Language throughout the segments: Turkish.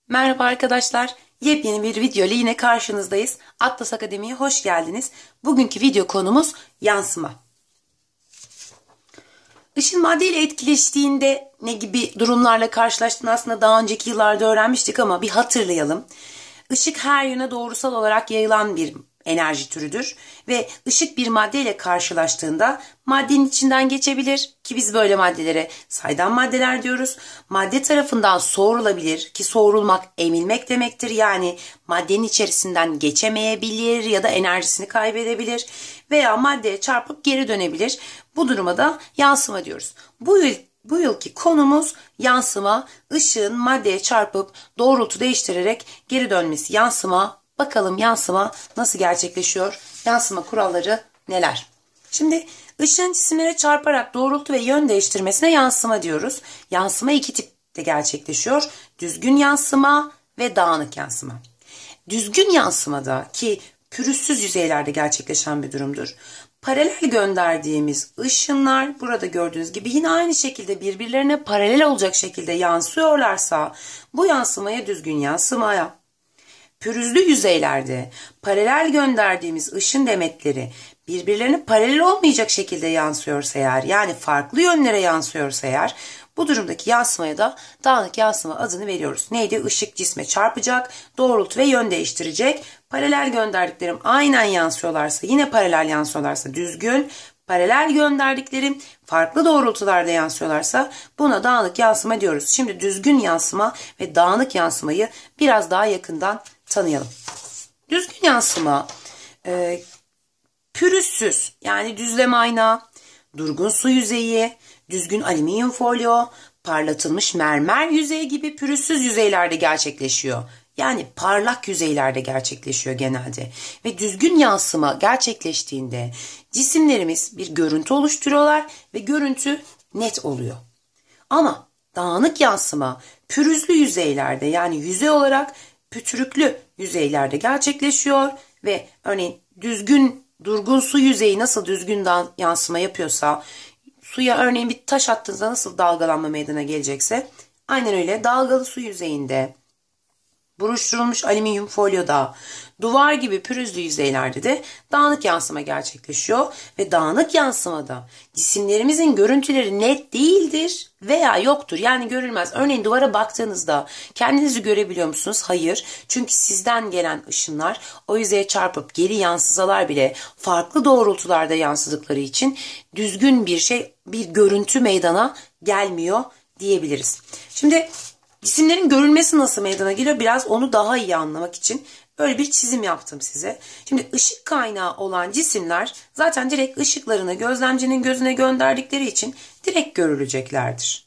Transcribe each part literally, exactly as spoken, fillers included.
Merhaba arkadaşlar. Yepyeni bir video ile yine karşınızdayız. Atlas Akademi'ye hoş geldiniz. Bugünkü video konumuz yansıma. Işın maddeyle etkileştiğinde ne gibi durumlarla karşılaştığını aslında daha önceki yıllarda öğrenmiştik ama bir hatırlayalım. Işık her yöne doğrusal olarak yayılan bir enerji türüdür ve ışık bir maddeyle karşılaştığında maddenin içinden geçebilir ki biz böyle maddelere saydam maddeler diyoruz. Madde tarafından soğurulabilir ki soğurulmak emilmek demektir. Yani maddenin içerisinden geçemeyebilir ya da enerjisini kaybedebilir veya maddeye çarpıp geri dönebilir. Bu duruma da yansıma diyoruz. Bu yıl Bu yılki konumuz yansıma, ışığın maddeye çarpıp doğrultu değiştirerek geri dönmesi. Yansıma, bakalım yansıma nasıl gerçekleşiyor? Yansıma kuralları neler? Şimdi ışığın cisimlere çarparak doğrultu ve yön değiştirmesine yansıma diyoruz. Yansıma iki tipte gerçekleşiyor. Düzgün yansıma ve dağınık yansıma. Düzgün yansımada ki pürüzsüz yüzeylerde gerçekleşen bir durumdur. Paralel gönderdiğimiz ışınlar burada gördüğünüz gibi yine aynı şekilde birbirlerine paralel olacak şekilde yansıyorlarsa bu yansımaya düzgün yansımaya, pürüzlü yüzeylerde paralel gönderdiğimiz ışın demetleri birbirlerine paralel olmayacak şekilde yansıyorsa eğer, yani farklı yönlere yansıyorsa eğer, bu durumdaki yansımaya da dağınık yansıma adını veriyoruz. Neydi? Işık cisme çarpacak, doğrultu ve yön değiştirecek. Paralel gönderdiklerim aynen yansıyorlarsa, yine paralel yansıyorlarsa düzgün, paralel gönderdiklerim farklı doğrultularda yansıyorlarsa buna dağınık yansıma diyoruz. Şimdi düzgün yansıma ve dağınık yansımayı biraz daha yakından tanıyalım. Düzgün yansıma e, pürüzsüz, yani düzlem ayna, durgun su yüzeyi, düzgün alüminyum folyo, parlatılmış mermer yüzeyi gibi pürüzsüz yüzeylerde gerçekleşiyor. Yani parlak yüzeylerde gerçekleşiyor genelde. Ve düzgün yansıma gerçekleştiğinde cisimlerimiz bir görüntü oluşturuyorlar ve görüntü net oluyor. Ama dağınık yansıma pürüzlü yüzeylerde, yani yüzey olarak pütürüklü yüzeylerde gerçekleşiyor ve örneğin düzgün durgun su yüzeyi nasıl düzgün yansıma yapıyorsa, suya örneğin bir taş attığınızda nasıl dalgalanma meydana gelecekse aynen öyle dalgalı su yüzeyinde, buruşturulmuş alüminyum folyoda, duvar gibi pürüzlü yüzeylerde de dağınık yansıma gerçekleşiyor ve dağınık yansımada cisimlerimizin görüntüleri net değildir veya yoktur. Yani görülmez. Örneğin duvara baktığınızda kendinizi görebiliyor musunuz? Hayır. Çünkü sizden gelen ışınlar o yüzeye çarpıp geri yansısalar bile farklı doğrultularda yansıdıkları için düzgün bir şey, bir görüntü meydana gelmiyor diyebiliriz. Şimdi cisimlerin görülmesi nasıl meydana geliyor? Biraz onu daha iyi anlamak için böyle bir çizim yaptım size. Şimdi ışık kaynağı olan cisimler zaten direkt ışıklarını gözlemcinin gözüne gönderdikleri için direkt görüleceklerdir.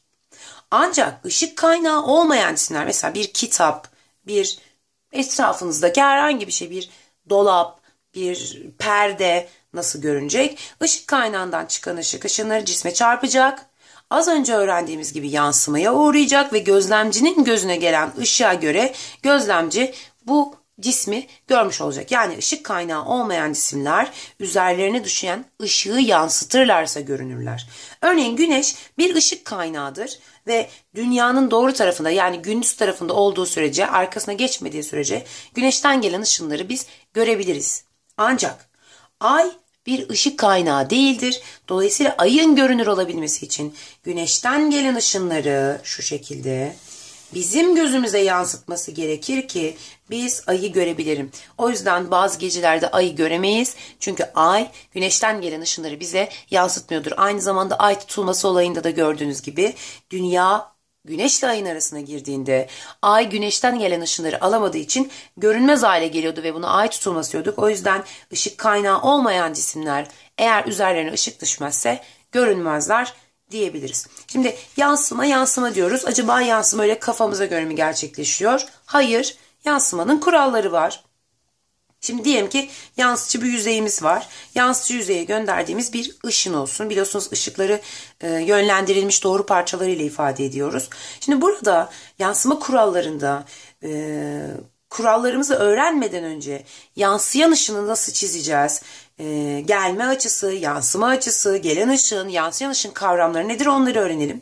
Ancak ışık kaynağı olmayan cisimler, mesela bir kitap, bir etrafınızdaki herhangi bir şey, bir dolap, bir perde nasıl görünecek? Işık kaynağından çıkan ışık ışınları cisme çarpacak. Az önce öğrendiğimiz gibi yansımaya uğrayacak ve gözlemcinin gözüne gelen ışığa göre gözlemci bu cismi görmüş olacak. Yani ışık kaynağı olmayan cisimler üzerlerine düşen ışığı yansıtırlarsa görünürler. Örneğin güneş bir ışık kaynağıdır ve dünyanın doğru tarafında, yani gündüz tarafında olduğu sürece, arkasına geçmediği sürece güneşten gelen ışınları biz görebiliriz. Ancak ay bir ışık kaynağı değildir. Dolayısıyla ayın görünür olabilmesi için güneşten gelen ışınları şu şekilde bizim gözümüze yansıtması gerekir ki biz ayı görebilirim. O yüzden bazı gecelerde ayı göremeyiz. Çünkü ay güneşten gelen ışınları bize yansıtmıyordur. Aynı zamanda ay tutulması olayında da gördüğünüz gibi dünya Güneşle ayın arasına girdiğinde ay güneşten gelen ışınları alamadığı için görünmez hale geliyordu ve buna ay tutulması diyorduk. O yüzden ışık kaynağı olmayan cisimler eğer üzerlerine ışık düşmezse görünmezler diyebiliriz. Şimdi yansıma yansıma diyoruz. Acaba yansıma öyle kafamıza göre mi gerçekleşiyor? Hayır. Yansımanın kuralları var. Şimdi diyelim ki yansıtıcı bir yüzeyimiz var. Yansıtıcı yüzeye gönderdiğimiz bir ışın olsun. Biliyorsunuz ışıkları e, yönlendirilmiş doğru parçalarıyla ifade ediyoruz. Şimdi burada yansıma kurallarında e, kurallarımızı öğrenmeden önce yansıyan ışını nasıl çizeceğiz? E, gelme açısı, yansıma açısı, gelen ışın, yansıyan ışın kavramları nedir, onları öğrenelim.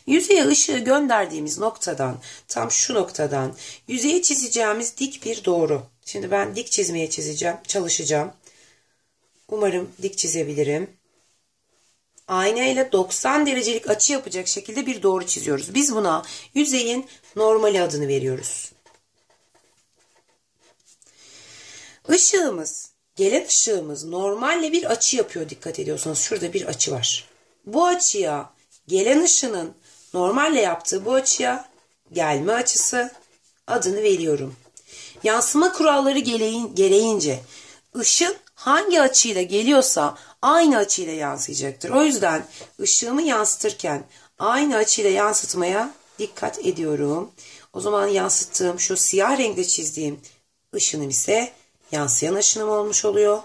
Yüzeye ışığı gönderdiğimiz noktadan, tam şu noktadan yüzeye çizeceğimiz dik bir doğru. Şimdi ben dik çizmeye çizeceğim, çalışacağım. Umarım dik çizebilirim. Ayna ile doksan derecelik açı yapacak şekilde bir doğru çiziyoruz. Biz buna yüzeyin normali adını veriyoruz. Işığımız, gelen ışığımız normalle bir açı yapıyor, dikkat ediyorsanız. Şurada bir açı var. Bu açıya, gelen ışının normalle yaptığı bu açıya gelme açısı adını veriyorum. Yansıma kuralları gereğince ışın hangi açıyla geliyorsa aynı açıyla yansıyacaktır. O yüzden ışığımı yansıtırken aynı açıyla yansıtmaya dikkat ediyorum. O zaman yansıttığım şu siyah renkle çizdiğim ışınım ise yansıyan ışınım olmuş oluyor.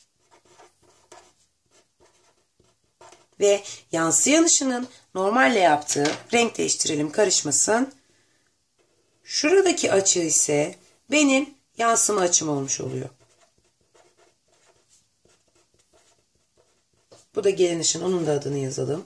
Ve yansıyan ışının normalle yaptığı, renk değiştirelim karışmasın. Şuradaki açı ise benim yansıma açım olmuş oluyor. Bu da gelen ışın, onun da adını yazalım.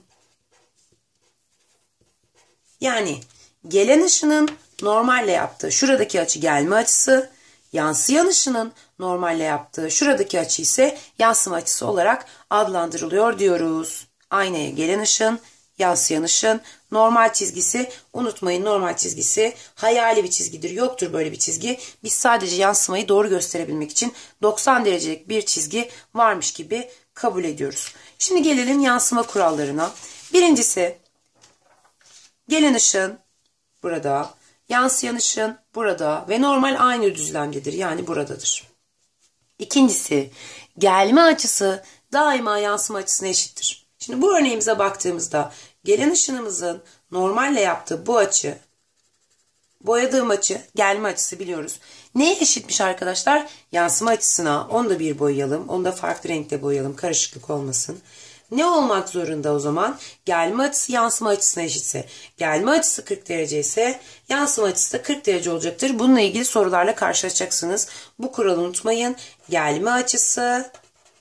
Yani gelen ışının normalle yaptığı şuradaki açı gelme açısı, yansıyan ışının normalle yaptığı şuradaki açı ise yansıma açısı olarak adlandırılıyor diyoruz. Aynaya gelen ışın, yansıyan ışın, normal çizgisi, unutmayın normal çizgisi hayali bir çizgidir. Yoktur böyle bir çizgi. Biz sadece yansımayı doğru gösterebilmek için doksan derecelik bir çizgi varmış gibi kabul ediyoruz. Şimdi gelelim yansıma kurallarına. Birincisi, gelen ışın burada, yansıyan ışın burada ve normal aynı düzlemdedir. Yani buradadır. İkincisi, gelme açısı daima yansıma açısına eşittir. Şimdi bu örneğimize baktığımızda gelen ışınımızın normalle yaptığı bu açı, boyadığım açı gelme açısı biliyoruz. Neye eşitmiş arkadaşlar? Yansıma açısına. Onu da bir boyayalım. Onu da farklı renkte boyayalım. Karışıklık olmasın. Ne olmak zorunda o zaman? Gelme açısı yansıma açısına eşitse, gelme açısı kırk derece ise yansıma açısı da kırk derece olacaktır. Bununla ilgili sorularla karşılaşacaksınız. Bu kuralı unutmayın. Gelme açısı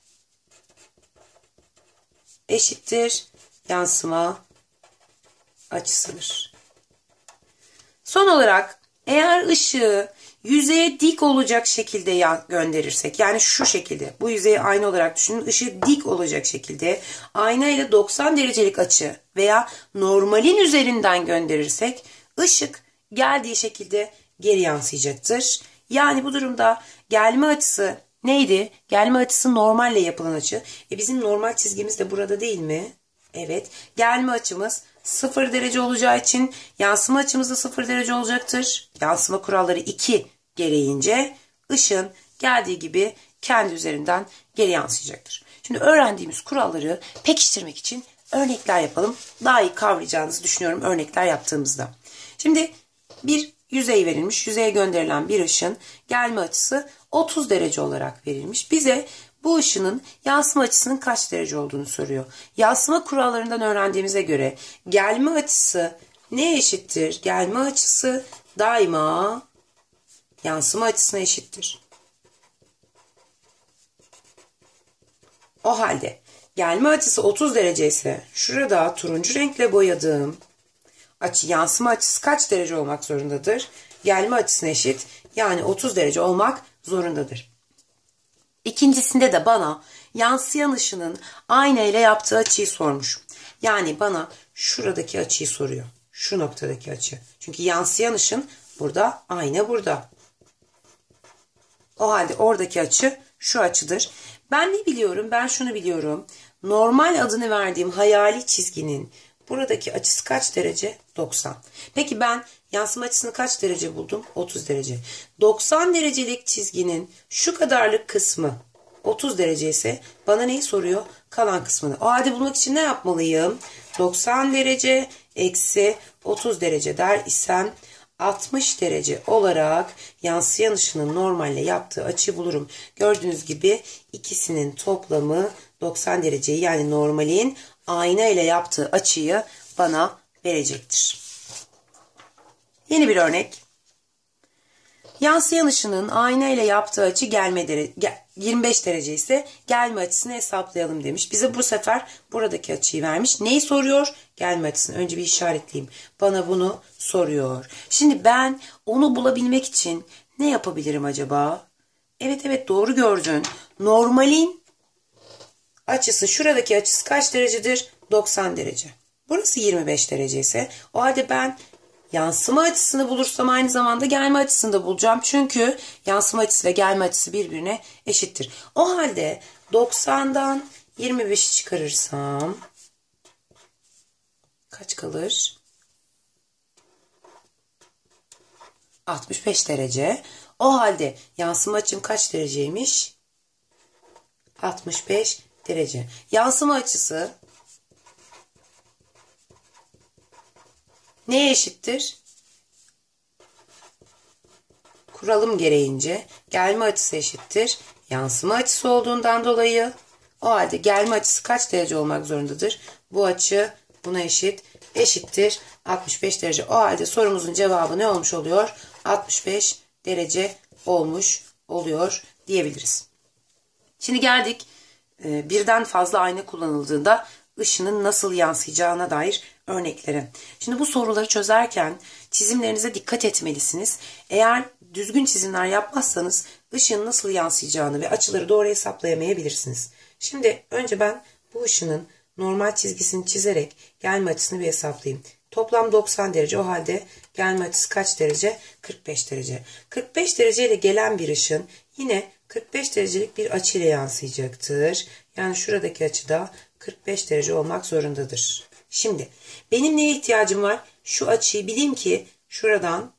eşittir yansıma açısıdır. Son olarak eğer ışığı yüzeye dik olacak şekilde gönderirsek, yani şu şekilde, bu yüzeyi ayna olarak düşünün, ışığı dik olacak şekilde ayna ile doksan derecelik açı veya normalin üzerinden gönderirsek ışık geldiği şekilde geri yansıyacaktır. Yani bu durumda gelme açısı neydi? Gelme açısı normalle yapılan açı. E bizim normal çizgimiz de burada değil mi? Evet. Gelme açımız sıfır derece olacağı için yansıma açımız da sıfır derece olacaktır. Yansıma kuralları iki gereğince ışın geldiği gibi kendi üzerinden geri yansıyacaktır. Şimdi öğrendiğimiz kuralları pekiştirmek için örnekler yapalım. Daha iyi kavrayacağınızı düşünüyorum örnekler yaptığımızda. Şimdi bir yüzey verilmiş. Yüzeye gönderilen bir ışın gelme açısı otuz derece olarak verilmiş. Bize bu ışının yansıma açısının kaç derece olduğunu soruyor. Yansıma kurallarından öğrendiğimize göre gelme açısı neye eşittir? Gelme açısı daima yansıma açısına eşittir. O halde gelme açısı otuz derece ise şurada turuncu renkle boyadığım açı, yansıma açısı kaç derece olmak zorundadır? Gelme açısına eşit, yani otuz derece olmak zorundadır. İkincisinde de bana yansıyan ışının ayna ile yaptığı açıyı sormuş. Yani bana şuradaki açıyı soruyor. Şu noktadaki açı. Çünkü yansıyan ışın burada, ayna burada. O halde oradaki açı şu açıdır. Ben ne biliyorum? Ben şunu biliyorum. Normal adını verdiğim hayali çizginin buradaki açısı kaç derece? doksan. Peki ben yansıma açısını kaç derece buldum? otuz derece. doksan derecelik çizginin şu kadarlık kısmı otuz derece ise bana neyi soruyor? Kalan kısmını. O halde bulmak için ne yapmalıyım? doksan derece eksi otuz derece der isem altmış derece olarak yansıyan ışının normalle yaptığı açıyı bulurum. Gördüğünüz gibi ikisinin toplamı doksan dereceyi, yani normalin ayna ile yaptığı açıyı bana verecektir. Yeni bir örnek. Yansıyan ışının ayna ile yaptığı açı gelme derece, yirmi beş derece ise gelme açısını hesaplayalım demiş. Bize bu sefer buradaki açıyı vermiş. Neyi soruyor? Gelme açısını. Önce bir işaretleyeyim. Bana bunu soruyor. Şimdi ben onu bulabilmek için ne yapabilirim acaba? Evet evet doğru gördün. Normalin açısı, şuradaki açısı kaç derecedir? doksan derece. Burası yirmi beş derece ise o halde ben yansıma açısını bulursam aynı zamanda gelme açısını da bulacağım. Çünkü yansıma açısıyla gelme açısı birbirine eşittir. O halde doksandan yirmi beşi çıkarırsam kaç kalır? altmış beş derece. O halde yansıma açım kaç dereceymiş? altmış beş derece. Yansıma açısı neye eşittir? Kuralım gereğince gelme açısı eşittir yansıma açısı olduğundan dolayı o halde gelme açısı kaç derece olmak zorundadır? Bu açı buna eşit, eşittir altmış beş derece. O halde sorumuzun cevabı ne olmuş oluyor? altmış beş derece olmuş oluyor diyebiliriz. Şimdi geldik birden fazla ayna kullanıldığında ışının nasıl yansıyacağına dair örneklere. Şimdi bu soruları çözerken çizimlerinize dikkat etmelisiniz. Eğer düzgün çizimler yapmazsanız ışığın nasıl yansıyacağını ve açıları doğru hesaplayamayabilirsiniz. Şimdi önce ben bu ışının normal çizgisini çizerek gelme açısını bir hesaplayayım. Toplam doksan derece, o halde gelme açısı kaç derece? kırk beş derece. kırk beş dereceyle gelen bir ışın yine kırk beş derecelik bir açı ile yansıyacaktır. Yani şuradaki açı da kırk beş derece olmak zorundadır. Şimdi benim neye ihtiyacım var? Şu açıyı bileyim ki şuradan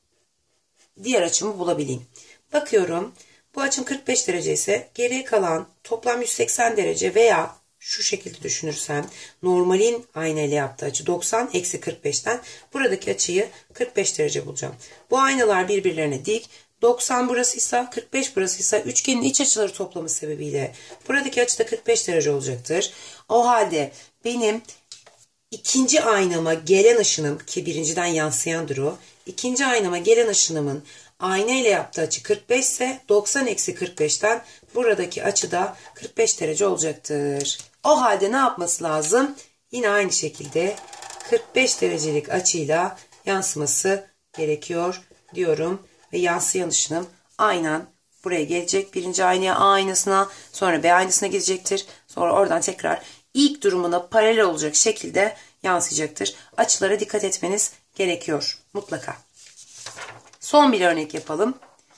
diğer açımı bulabileyim. Bakıyorum, bu açım kırk beş derece ise geriye kalan toplam yüz seksen derece veya şu şekilde düşünürsem normalin ayna ile yaptığı açı doksan eksi kırk beşten buradaki açıyı kırk beş derece bulacağım. Bu aynalar birbirlerine dik. doksan burasıysa kırk beş burasıysa üçgenin iç açıları toplamı sebebiyle buradaki açı da kırk beş derece olacaktır. O halde benim ikinci aynama gelen ışınım, ki birinciden yansıyandır o, ikinci aynama gelen ışınımın ayna ile yaptığı açı kırk beş ise doksan eksi kırk beşten buradaki açı da kırk beş derece olacaktır. O halde ne yapması lazım? Yine aynı şekilde kırk beş derecelik açıyla yansıması gerekiyor diyorum. Ve yansıyan ışınım aynen buraya gelecek. Birinci aynaya A aynasına, sonra B aynasına gidecektir. Sonra oradan tekrar ilk durumuna paralel olacak şekilde yansıyacaktır. Açılara dikkat etmeniz gerekiyor mutlaka. Son bir örnek yapalım.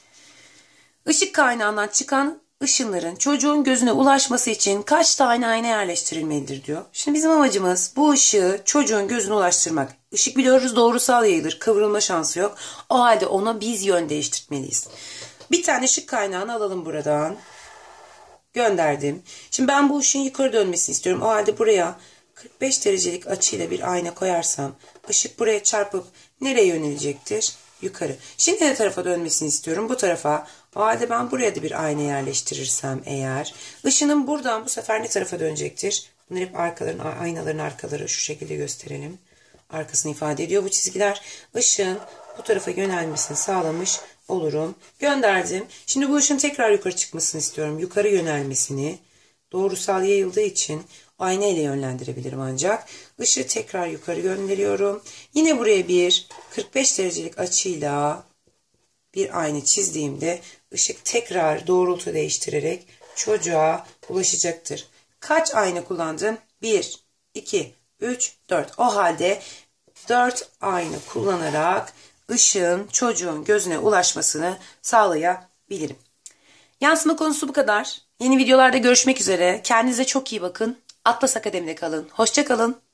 Işık kaynağından çıkan ışınların çocuğun gözüne ulaşması için kaç tane ayna yerleştirilmelidir diyor. Şimdi bizim amacımız bu ışığı çocuğun gözüne ulaştırmak. Işık biliyoruz doğrusal yayılır, kıvrılma şansı yok. O halde ona biz yön değiştirmeliyiz. Bir tane ışık kaynağını alalım buradan. Gönderdim. Şimdi ben bu ışığın yukarı dönmesini istiyorum. O halde buraya kırk beş derecelik açıyla bir ayna koyarsam ışık buraya çarpıp nereye yönelecektir? Yukarı. Şimdi ne tarafa dönmesini istiyorum? Bu tarafa. O halde ben buraya da bir ayna yerleştirirsem eğer ışının buradan bu sefer ne tarafa dönecektir? Bunlar hep arkaların, aynaların arkaları, şu şekilde gösterelim. Arkasını ifade ediyor bu çizgiler. Işığın bu tarafa yönelmesini sağlamış olurum. Gönderdim. Şimdi bu ışığın tekrar yukarı çıkmasını istiyorum. Yukarı yönelmesini. Doğrusal yayıldığı için ayna ile yönlendirebilirim ancak. Işığı tekrar yukarı gönderiyorum. Yine buraya bir kırk beş derecelik açıyla bir ayna çizdiğimde ışık tekrar doğrultu değiştirerek çocuğa ulaşacaktır. Kaç ayna kullandım? bir, iki, üç, dört. O halde dört ayna kullanarak ışığın çocuğun gözüne ulaşmasını sağlayabilirim. Yansıma konusu bu kadar. Yeni videolarda görüşmek üzere. Kendinize çok iyi bakın. Atlas Akademi'de kalın. Hoşça kalın.